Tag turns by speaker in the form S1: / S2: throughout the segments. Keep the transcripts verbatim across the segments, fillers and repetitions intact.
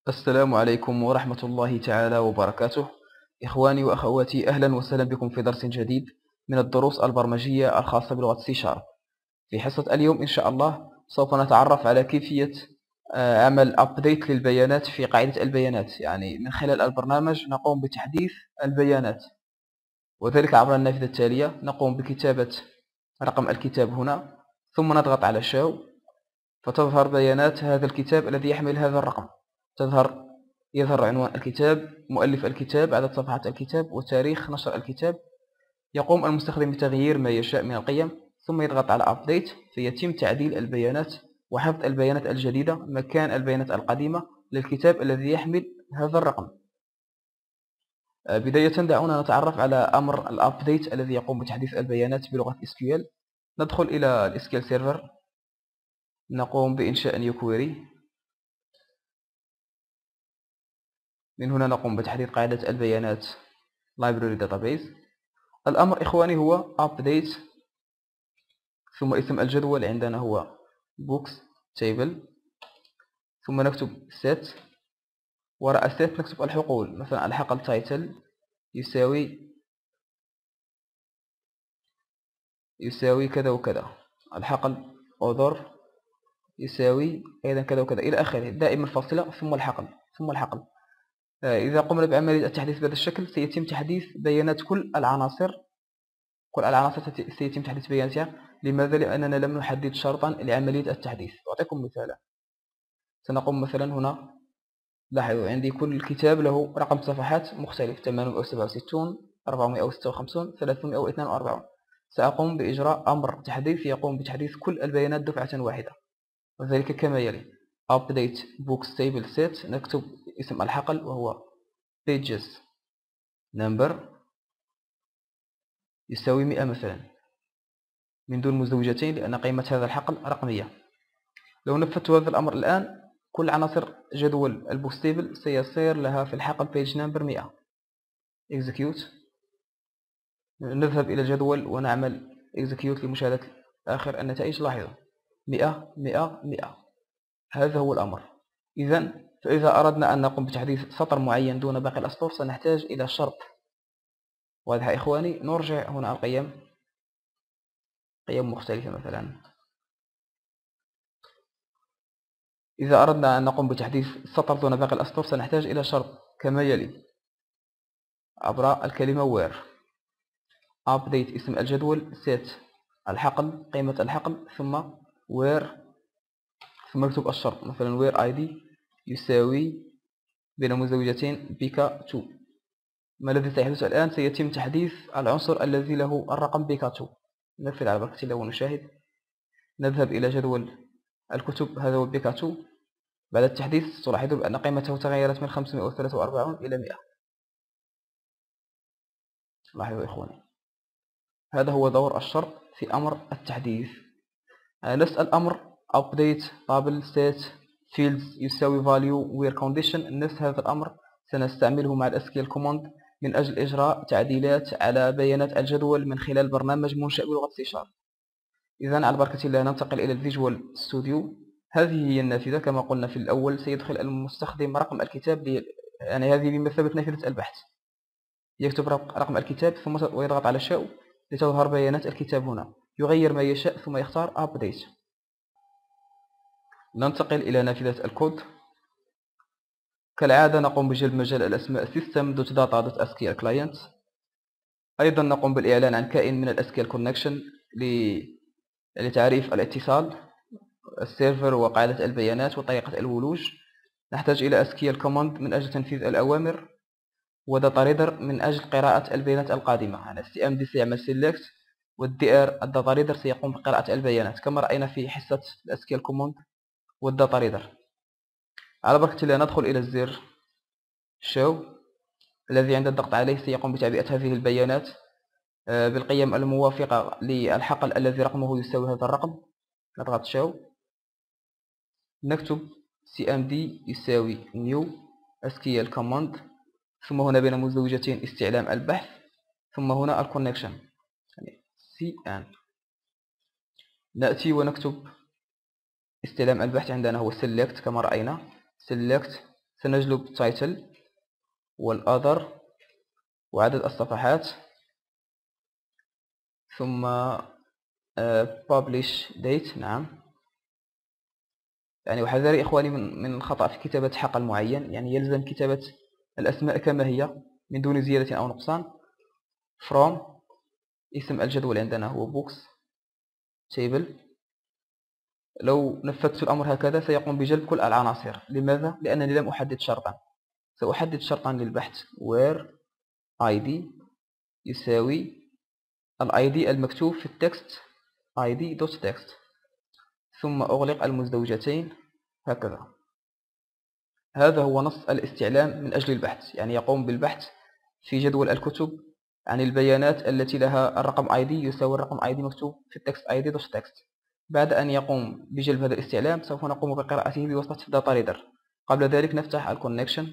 S1: السلام عليكم ورحمة الله تعالى وبركاته. إخواني وأخواتي، أهلا وسهلا بكم في درس جديد من الدروس البرمجية الخاصة بلغة سي شارب. في حصة اليوم إن شاء الله سوف نتعرف على كيفية آه، عمل أبديت للبيانات في قاعدة البيانات، يعني من خلال البرنامج نقوم بتحديث البيانات، وذلك عبر النافذة التالية. نقوم بكتابة رقم الكتاب هنا، ثم نضغط على شاو، فتظهر بيانات هذا الكتاب الذي يحمل هذا الرقم. تظهر يظهر عنوان الكتاب، مؤلف الكتاب، عدد صفحات الكتاب، وتاريخ نشر الكتاب. يقوم المستخدم بتغيير ما يشاء من القيم، ثم يضغط على Update فيتم تعديل البيانات وحفظ البيانات الجديدة مكان البيانات القديمة للكتاب الذي يحمل هذا الرقم. بداية دعونا نتعرف على أمر الأبديت الذي يقوم بتحديث البيانات بلغة إس كيو إل. ندخل إلى ال إس كيو إل Server، نقوم بإنشاء New Query. من هنا نقوم بتحديد قاعدة البيانات Library Database. الأمر إخواني هو Update، ثم اسم الجدول عندنا هو Books Table، ثم نكتب Set، وراء Set نكتب الحقول، مثلا الحقل Title يساوي يساوي كذا وكذا، الحقل Author يساوي أيضا كذا وكذا إلى آخره، دائما فاصلة ثم الحقل ثم الحقل. إذا قمنا بعملية التحديث بهذا الشكل سيتم تحديث بيانات كل العناصر كل العناصر سيتم تحديث بياناتها. لماذا؟ لأننا لم نحدد شرطا لعملية التحديث. أعطيكم مثالا، سنقوم مثلا هنا، لاحظوا عندي كل كتاب له رقم صفحات مختلف، ثمانمائة وسبعة وستون، أربعمائة وستة وخمسون، ثلاثمائة واثنان وأربعون. سأقوم بإجراء أمر تحديث يقوم بتحديث كل البيانات دفعة واحدة، وذلك كما يلي: Update Books Table Set، نكتب اسم الحقل وهو Pages Number يساوي مئة مثلا، من دون مزدوجتين لأن قيمة هذا الحقل رقمية. لو نفذت هذا الأمر الآن، كل عناصر جدول البوكس تيبل سيصير لها في الحقل page number مئة. execute، نذهب إلى الجدول ونعمل execute لمشاهدة آخر النتائج. لاحظوا مئة مئة مئة، هذا هو الأمر. إذن فإذا أردنا أن نقوم بتحديث سطر معين دون باقي الأسطر سنحتاج إلى شرط. واضح يا إخواني؟ نرجع هنا القيم، قيم مختلفة مثلا. إذا أردنا أن نقوم بتحديث سطر دون باقي الأسطر سنحتاج إلى شرط كما يلي عبر الكلمة where. update اسم الجدول، set الحقل قيمة الحقل، ثم where، ثم نكتب الشرط مثلا where id يساوي بين مزدوجتين بيكا اثنين. ما الذي سيحدث الآن؟ سيتم تحديث العنصر الذي له الرقم بيكا اثنين. ننفذ على بركة الله ونشاهد. نذهب إلى جدول الكتب، هذا هو بيكا اثنين. بعد التحديث تلاحظوا بأن قيمته تغيرت من خمسمائة وثلاثة وأربعين إلى مئة. لاحظوا يا إخواني، هذا هو دور الشرط في أمر التحديث. نفس الأمر update label state fields يساوي value where condition، نفس هذا الأمر سنستعمله مع الاس كيو إل command من أجل إجراء تعديلات على بيانات الجدول من خلال برنامج منشأ بلغة سي شارب. إذن على بركة الله ننتقل إلى الفيجوال ستوديو. هذه هي النافذة كما قلنا في الأول. سيدخل المستخدم رقم الكتاب لي... يعني هذه بمثابة نافذة البحث. يكتب رقم الكتاب ثم ويضغط على شاء لتظهر بيانات الكتاب هنا. يغير ما يشاء ثم يختار Update. ننتقل إلى نافذة الكود. كالعادة نقوم بجلب مجال الأسماء system.data.sql-client. أيضا نقوم بالإعلان عن كائن من ال إس كيو إل connection لتعريف الاتصال، السيرفر وقاعدة البيانات وطريقة الولوج. نحتاج إلى إس كيو إل command من أجل تنفيذ الأوامر، وداتا ريدر من أجل قراءة البيانات القادمة. يعني السي ام دي سيعمل select، والدي ار الداتا ريدر سيقوم بقراءة البيانات كما رأينا في حصة الاس كيو إل command والداتا ريدر. على بركة الله ندخل إلى الزر show الذي عند الضغط عليه سيقوم بتعبئة هذه البيانات بالقيم الموافقة للحقل الذي رقمه يساوي هذا الرقم. نضغط show، نكتب سي ام دي يساوي new إس كيو إل command، ثم هنا بين مزدوجتين استعلام البحث، ثم هنا الكونكشن يعني سي ان. نأتي ونكتب استعلام البحث عندنا هو select كما رأينا select سنجلب title والأذر وعدد الصفحات، ثم publish date. نعم، يعني وحذري إخواني من من الخطأ في كتابة حقل معين، يعني يلزم كتابة الأسماء كما هي من دون زيادة أو نقصان. from اسم الجدول عندنا هو books table. لو نفذت الأمر هكذا سيقوم بجلب كل العناصر. لماذا؟ لأنني لم أحدد شرطا. سأحدد شرطا للبحث where id يساوي ال آي دي المكتوب في التكست id.text، ثم أغلق المزدوجتين هكذا. هذا هو نص الاستعلام من أجل البحث، يعني يقوم بالبحث في جدول الكتب عن البيانات التي لها الرقم id يساوي الرقم id مكتوب في التكست id.text. بعد أن يقوم بجلب هذا الاستعلام سوف نقوم بقراءته بواسطة داتا ريدر. قبل ذلك نفتح الكونكشن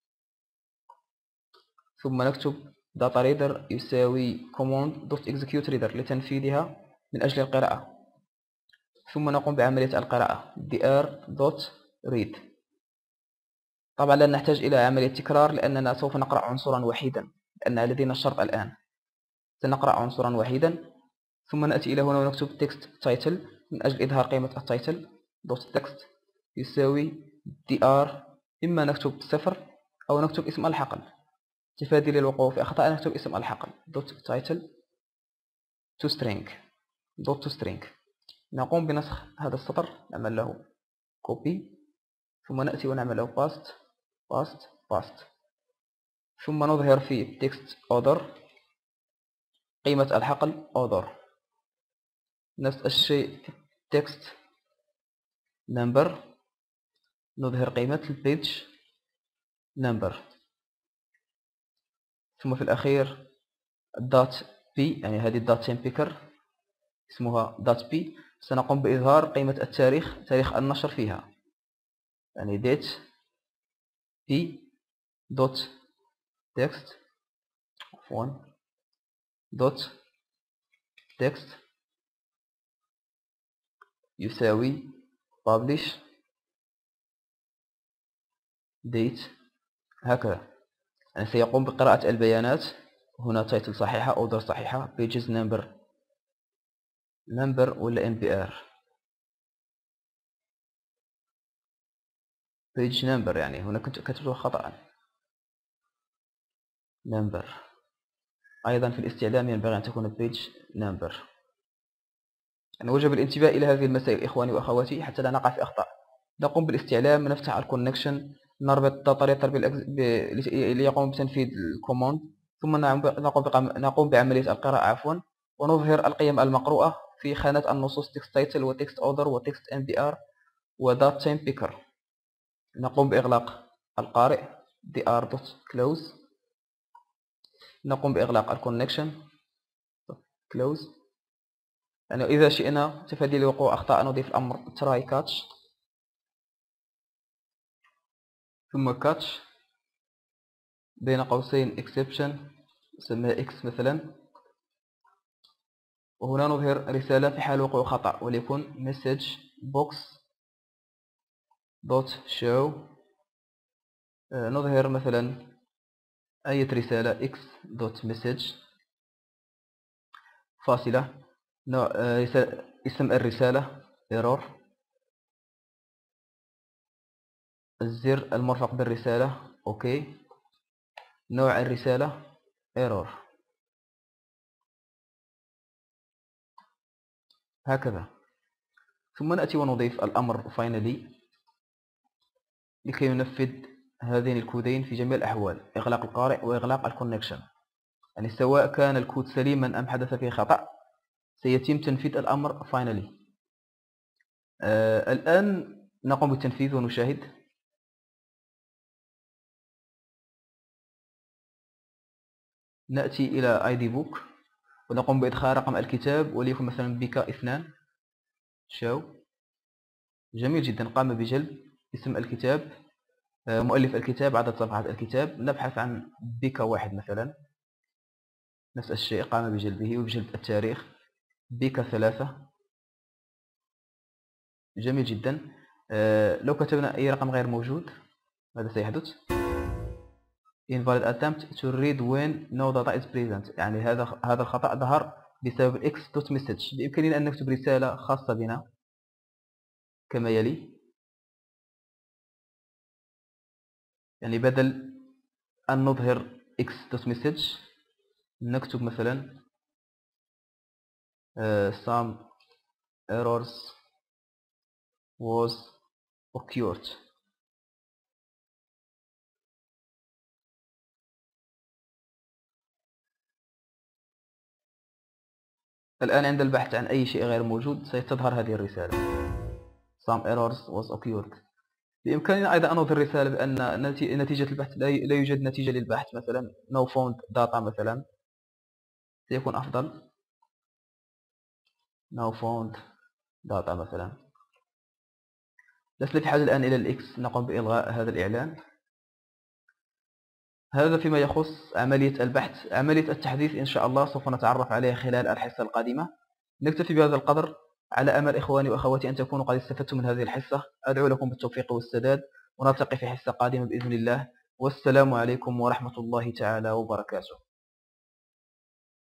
S1: ثم نكتب داتا ريدر يساوي command.execute reader لتنفيذها من أجل القراءة، ثم نقوم بعملية القراءة dr.read. طبعا لن نحتاج إلى عملية تكرار لأننا سوف نقرأ عنصرا وحيدا، لأن لدينا الشرط الآن. سنقرأ عنصرا وحيدا ثم نأتي إلى هنا ونكتب text title من أجل إظهار قيمة التايتل دوت text يساوي dr. إما نكتب صفر أو نكتب اسم الحقل. تفادي للوقوع في أخطاء نكتب اسم الحقل دوت title to string دوت to string. نقوم بنسخ هذا السطر، نعمل له copy ثم نأتي ونعمل له paste paste paste، ثم نظهر في text order قيمة الحقل order. نفس الشيء text number نظهر قيمة البيج number، ثم في الأخير dot p يعني هذه dot time picker اسمها dot p. سنقوم بإظهار قيمة التاريخ، تاريخ النشر فيها، يعني date p dot text one dot text يساوي publish date هكذا. يعني سيقوم بقراءة البيانات. هنا title صحيحة order صحيحة pages number number ولا nbr page number، يعني هنا كنت كتبته خطأ number. أيضا في الاستعلام ينبغي أن تكون page number. يعني وجب الانتباه إلى هذه المسائل إخواني وأخواتي حتى لا نقع في أخطاء. نقوم بالاستعلام، نفتح الكونكشن، نربط داتا ريدر ليقوم بتنفيذ الكوماند، ثم نقوم نقوم بعملية القراءة عفوا، ونظهر القيم المقروءة في خانة النصوص text title و text order و text nbr و dot time picker. نقوم بإغلاق القارئ dr.close. نقوم بإغلاق الكونكشن close. يعني إذا شئنا تفادي لوقوع أخطاء نضيف الأمر try catch ثم catch بين قوسين exception نسميها x مثلا، وهنا نظهر رسالة في حال وقوع خطأ وليكن message box dot show. نظهر مثلا أي رسالة x dot message فاصلة نوع اسم الرسالة error، الزر المرفق بالرسالة OK، نوع الرسالة error هكذا. ثم نأتي ونضيف الأمر finally لكي ينفذ هذين الكودين في جميع الأحوال، إغلاق القارئ وإغلاق الكونكشن. يعني سواء كان الكود سليما أم حدث فيه خطأ سيتم تنفيذ الأمر finally. آه الآن نقوم بالتنفيذ ونشاهد. نأتي إلى آي دي book ونقوم بإدخال رقم الكتاب وليكن مثلا بك اثنان شو. جميل جدا، قام بجلب اسم الكتاب، آه مؤلف الكتاب، عدد صفحات الكتاب. نبحث عن بك واحد مثلا، نفس الشيء قام بجلبه وبجلب التاريخ بك ثلاثة. جميل جدا. آه لو كتبنا أي رقم غير موجود ماذا سيحدث؟ invalid attempt to read when no data is present. يعني هذا هذا الخطأ ظهر بسبب x.message. بإمكاننا أن نكتب رسالة خاصة بنا كما يلي. يعني بدل أن نظهر x.message نكتب مثلا uh, some errors was occurred. الآن عند البحث عن أي شيء غير موجود ستظهر هذه الرسالة some errors was occurred. بإمكاننا أيضا أن نظهر رسالة بأن نتيجة البحث لا يوجد نتيجة للبحث، مثلا no found data مثلا سيكون أفضل no found data مثلا. لسنا في حاجة الآن إلى الإكس، نقوم بإلغاء هذا الإعلان. هذا فيما يخص عملية البحث. عملية التحديث إن شاء الله سوف نتعرف عليها خلال الحصة القادمة. نكتفي بهذا القدر، على أمل إخواني وأخواتي أن تكونوا قد استفدتم من هذه الحصة. أدعو لكم بالتوفيق والسداد، ونلتقي في حصة قادمة بإذن الله. والسلام عليكم ورحمة الله تعالى وبركاته.